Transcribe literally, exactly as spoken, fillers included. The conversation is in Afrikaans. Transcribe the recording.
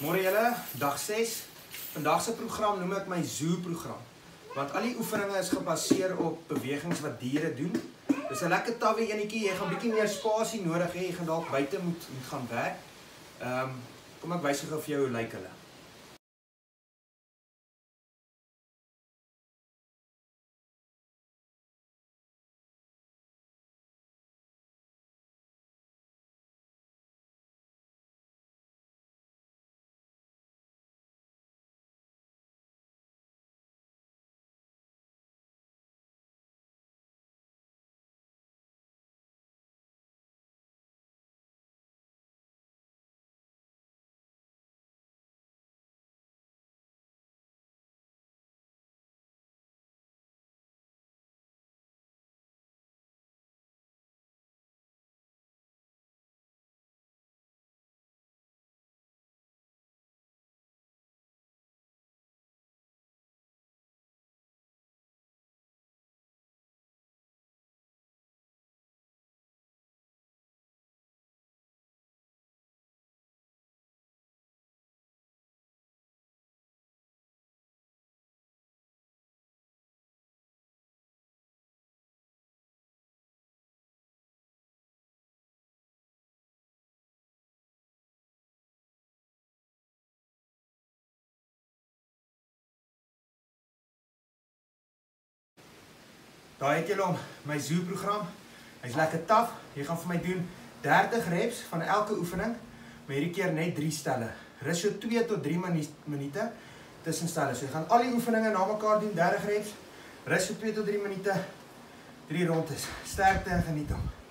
Môre julle, dag ses. Vandag se program noem ek my Zoo program. Want al die oefeninge is gebaseer op bewegings wat diere doen. Dis 'n lekker tawwe enetjie, jy gaan bietjie meer spasie nodig hê, jy gaan dalk buite moet, moet gaan werk. Ehm um, kom ek wys gou vir jou hoe lyk hulle. Daar het julle hom, my Zoo program. Hy's lekker taaf. Jy gaan vir my doen dertig reps van elke oefening, maar hierdie keer net drie stelle. Rus so twee tot drie minute tussen stelle. So jy gaan al die oefeninge na mekaar doen, dertig reps. Rus so twee tot drie minute. drie rondes. Sterkte en geniet hom.